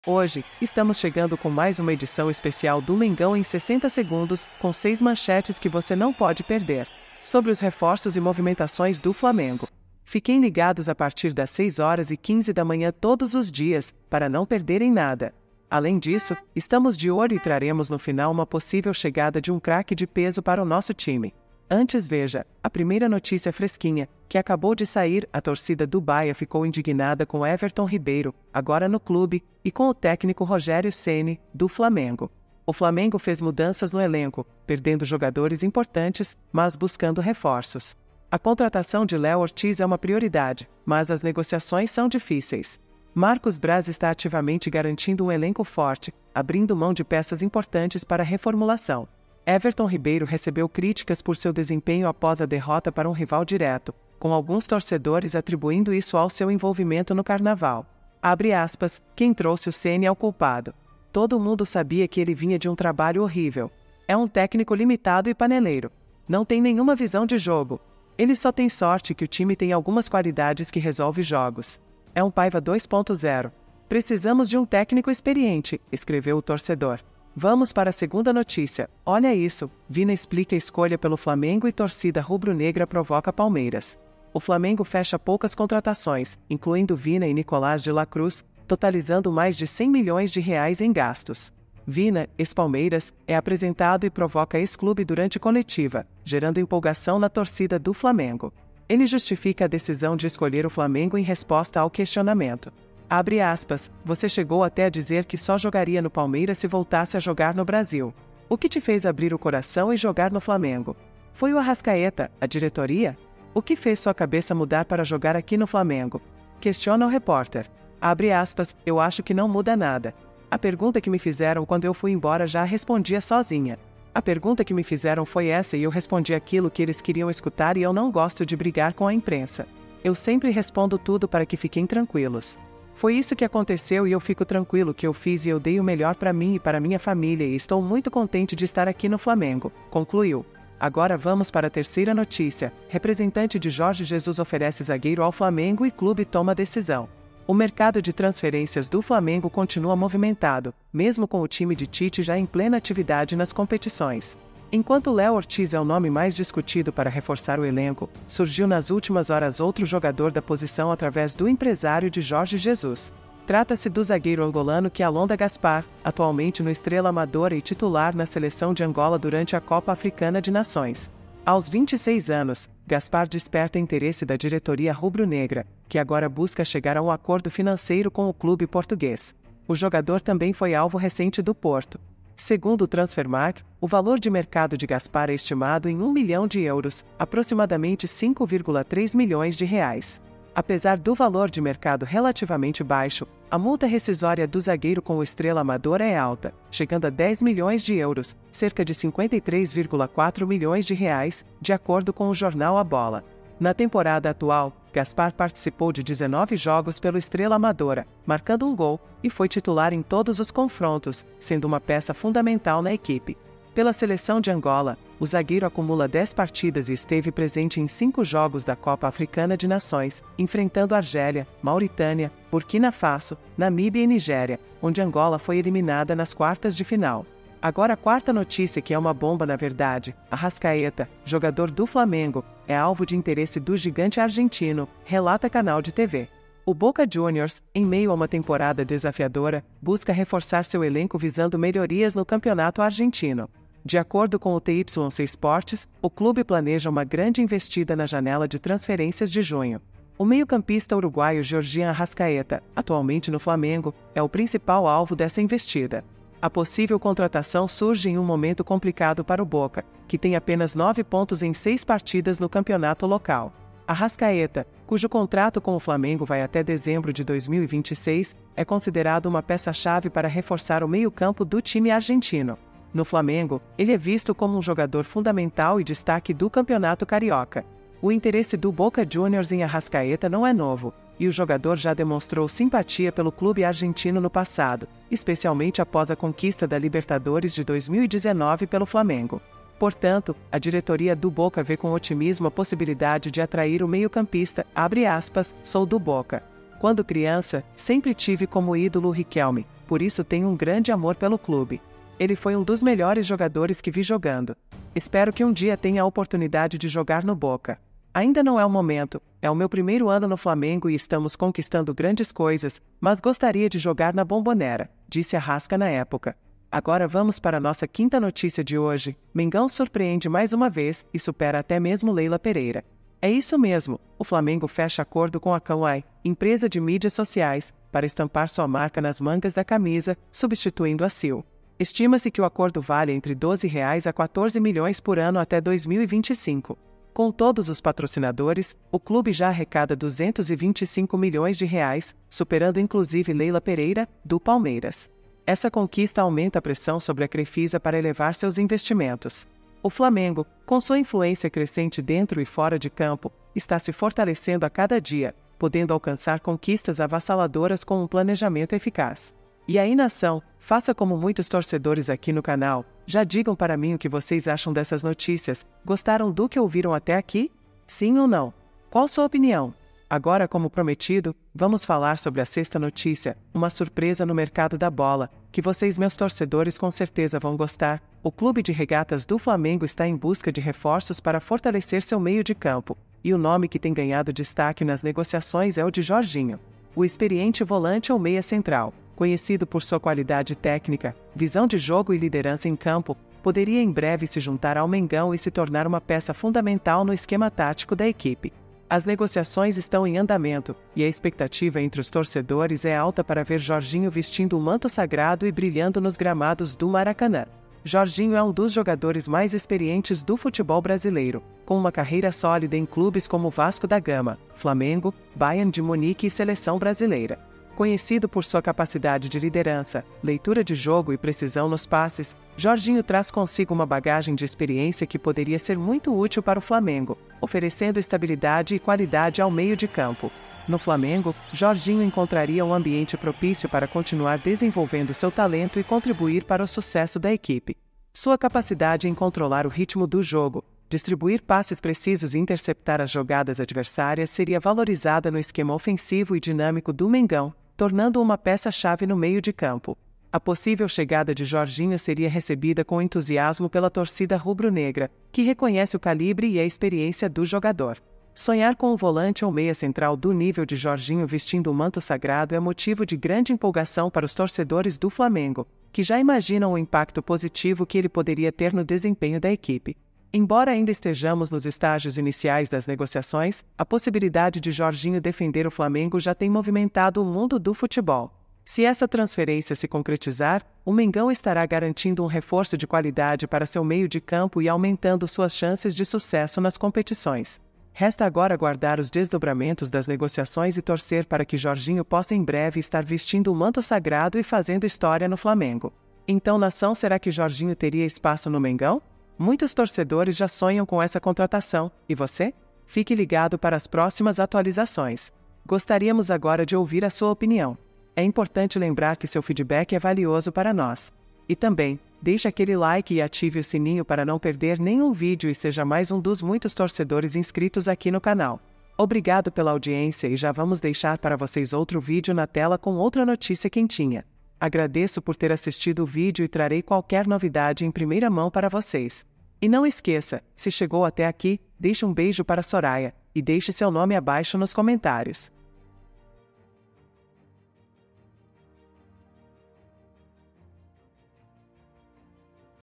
Hoje, estamos chegando com mais uma edição especial do Mengão em 60 segundos, com 6 manchetes que você não pode perder. Sobre os reforços e movimentações do Flamengo. Fiquem ligados a partir das 6h15 da manhã todos os dias, para não perderem nada. Além disso, estamos de olho e traremos no final uma possível chegada de um craque de peso para o nosso time. Antes veja, a primeira notícia fresquinha, que acabou de sair, a torcida do Bahia ficou indignada com Everton Ribeiro, agora no clube, e com o técnico Rogério Ceni, do Flamengo. O Flamengo fez mudanças no elenco, perdendo jogadores importantes, mas buscando reforços. A contratação de Léo Ortiz é uma prioridade, mas as negociações são difíceis. Marcos Braz está ativamente garantindo um elenco forte, abrindo mão de peças importantes para a reformulação. Everton Ribeiro recebeu críticas por seu desempenho após a derrota para um rival direto, com alguns torcedores atribuindo isso ao seu envolvimento no carnaval. Abre aspas, quem trouxe o Ceni é o culpado. Todo mundo sabia que ele vinha de um trabalho horrível. É um técnico limitado e paneleiro. Não tem nenhuma visão de jogo. Ele só tem sorte que o time tem algumas qualidades que resolve jogos. É um Paiva 2.0. Precisamos de um técnico experiente, escreveu o torcedor. Vamos para a segunda notícia. Olha isso, Vina explica a escolha pelo Flamengo e torcida rubro-negra provoca Palmeiras. O Flamengo fecha poucas contratações, incluindo Vina e Nicolás de la Cruz, totalizando mais de 100 milhões de reais em gastos. Vina, ex-Palmeiras, é apresentado e provoca ex-clube durante coletiva, gerando empolgação na torcida do Flamengo. Ele justifica a decisão de escolher o Flamengo em resposta ao questionamento. Abre aspas, você chegou até a dizer que só jogaria no Palmeiras se voltasse a jogar no Brasil. O que te fez abrir o coração e jogar no Flamengo? Foi o Arrascaeta, a diretoria? O que fez sua cabeça mudar para jogar aqui no Flamengo? Questiona o repórter. Abre aspas, eu acho que não muda nada. A pergunta que me fizeram quando eu fui embora já respondia sozinha. A pergunta que me fizeram foi essa e eu respondi aquilo que eles queriam escutar e eu não gosto de brigar com a imprensa. Eu sempre respondo tudo para que fiquem tranquilos. Foi isso que aconteceu e eu fico tranquilo que eu fiz e eu dei o melhor para mim e para minha família e estou muito contente de estar aqui no Flamengo, concluiu. Agora vamos para a terceira notícia. Representante de Jorge Jesus oferece zagueiro ao Flamengo e clube toma decisão. O mercado de transferências do Flamengo continua movimentado, mesmo com o time de Tite já em plena atividade nas competições. Enquanto Léo Ortiz é o nome mais discutido para reforçar o elenco, surgiu nas últimas horas outro jogador da posição através do empresário de Jorge Jesus. Trata-se do zagueiro angolano Kialonda Gaspar, atualmente no Estrela Amadora e titular na seleção de Angola durante a Copa Africana de Nações. Aos 26 anos, Gaspar desperta interesse da diretoria rubro-negra, que agora busca chegar a um acordo financeiro com o clube português. O jogador também foi alvo recente do Porto. Segundo o Transfermarkt, o valor de mercado de Gaspar é estimado em 1 milhão de euros, aproximadamente 5,3 milhões de reais. Apesar do valor de mercado relativamente baixo, a multa rescisória do zagueiro com o Estrela Amadora é alta, chegando a 10 milhões de euros, cerca de 53,4 milhões de reais, de acordo com o jornal A Bola. Na temporada atual, Gaspar participou de 19 jogos pelo Estrela Amadora, marcando um gol, e foi titular em todos os confrontos, sendo uma peça fundamental na equipe. Pela seleção de Angola, o zagueiro acumula 10 partidas e esteve presente em 5 jogos da Copa Africana de Nações, enfrentando Argélia, Mauritânia, Burkina Faso, Namíbia e Nigéria, onde Angola foi eliminada nas quartas de final. Agora a quarta notícia que é uma bomba na verdade, Arrascaeta, jogador do Flamengo, é alvo de interesse do gigante argentino, relata canal de TV. O Boca Juniors, em meio a uma temporada desafiadora, busca reforçar seu elenco visando melhorias no campeonato argentino. De acordo com o TYC Sports, o clube planeja uma grande investida na janela de transferências de junho. O meio-campista uruguaio Georgian Arrascaeta, atualmente no Flamengo, é o principal alvo dessa investida. A possível contratação surge em um momento complicado para o Boca, que tem apenas 9 pontos em 6 partidas no campeonato local. Arrascaeta, cujo contrato com o Flamengo vai até dezembro de 2026, é considerado uma peça-chave para reforçar o meio-campo do time argentino. No Flamengo, ele é visto como um jogador fundamental e destaque do campeonato carioca. O interesse do Boca Juniors em Arrascaeta não é novo, e o jogador já demonstrou simpatia pelo clube argentino no passado, especialmente após a conquista da Libertadores de 2019 pelo Flamengo. Portanto, a diretoria do Boca vê com otimismo a possibilidade de atrair o meio-campista, abre aspas, sou do Boca. Quando criança, sempre tive como ídolo o Riquelme, por isso tenho um grande amor pelo clube. Ele foi um dos melhores jogadores que vi jogando. Espero que um dia tenha a oportunidade de jogar no Boca. Ainda não é o momento, é o meu primeiro ano no Flamengo e estamos conquistando grandes coisas, mas gostaria de jogar na Bombonera, disse Arrasca na época. Agora vamos para a nossa quinta notícia de hoje. Mengão surpreende mais uma vez e supera até mesmo Leila Pereira. É isso mesmo, o Flamengo fecha acordo com a Kawai, empresa de mídias sociais, para estampar sua marca nas mangas da camisa, substituindo a Sil. Estima-se que o acordo vale entre R$12 a 14 milhões por ano até 2025. Com todos os patrocinadores, o clube já arrecada R$225 milhões, superando inclusive Leila Pereira, do Palmeiras. Essa conquista aumenta a pressão sobre a Crefisa para elevar seus investimentos. O Flamengo, com sua influência crescente dentro e fora de campo, está se fortalecendo a cada dia, podendo alcançar conquistas avassaladoras com um planejamento eficaz. E aí, nação, faça como muitos torcedores aqui no canal, já digam para mim o que vocês acham dessas notícias. Gostaram do que ouviram até aqui? Sim ou não? Qual sua opinião? Agora, como prometido, vamos falar sobre a sexta notícia, uma surpresa no mercado da bola, que vocês, meus torcedores, com certeza vão gostar. O Clube de Regatas do Flamengo está em busca de reforços para fortalecer seu meio de campo, e o nome que tem ganhado destaque nas negociações é o de Jorginho. O experiente volante ou meia central, conhecido por sua qualidade técnica, visão de jogo e liderança em campo, poderia em breve se juntar ao Mengão e se tornar uma peça fundamental no esquema tático da equipe. As negociações estão em andamento, e a expectativa entre os torcedores é alta para ver Jorginho vestindo o manto sagrado e brilhando nos gramados do Maracanã. Jorginho é um dos jogadores mais experientes do futebol brasileiro, com uma carreira sólida em clubes como Vasco da Gama, Flamengo, Bayern de Munique e Seleção Brasileira. Conhecido por sua capacidade de liderança, leitura de jogo e precisão nos passes, Jorginho traz consigo uma bagagem de experiência que poderia ser muito útil para o Flamengo, oferecendo estabilidade e qualidade ao meio de campo. No Flamengo, Jorginho encontraria um ambiente propício para continuar desenvolvendo seu talento e contribuir para o sucesso da equipe. Sua capacidade em controlar o ritmo do jogo, distribuir passes precisos e interceptar as jogadas adversárias seria valorizada no esquema ofensivo e dinâmico do Mengão, tornando-o uma peça-chave no meio de campo. A possível chegada de Jorginho seria recebida com entusiasmo pela torcida rubro-negra, que reconhece o calibre e a experiência do jogador. Sonhar com um volante ou meia central do nível de Jorginho vestindo o manto sagrado é motivo de grande empolgação para os torcedores do Flamengo, que já imaginam o impacto positivo que ele poderia ter no desempenho da equipe. Embora ainda estejamos nos estágios iniciais das negociações, a possibilidade de Jorginho defender o Flamengo já tem movimentado o mundo do futebol. Se essa transferência se concretizar, o Mengão estará garantindo um reforço de qualidade para seu meio de campo e aumentando suas chances de sucesso nas competições. Resta agora aguardar os desdobramentos das negociações e torcer para que Jorginho possa em breve estar vestindo o manto sagrado e fazendo história no Flamengo. Então, nação, será que Jorginho teria espaço no Mengão? Muitos torcedores já sonham com essa contratação, e você? Fique ligado para as próximas atualizações. Gostaríamos agora de ouvir a sua opinião. É importante lembrar que seu feedback é valioso para nós. E também, deixe aquele like e ative o sininho para não perder nenhum vídeo e seja mais um dos muitos torcedores inscritos aqui no canal. Obrigado pela audiência e já vamos deixar para vocês outro vídeo na tela com outra notícia quentinha. Agradeço por ter assistido o vídeo e trarei qualquer novidade em primeira mão para vocês. E não esqueça, se chegou até aqui, deixe um beijo para Soraya, e deixe seu nome abaixo nos comentários.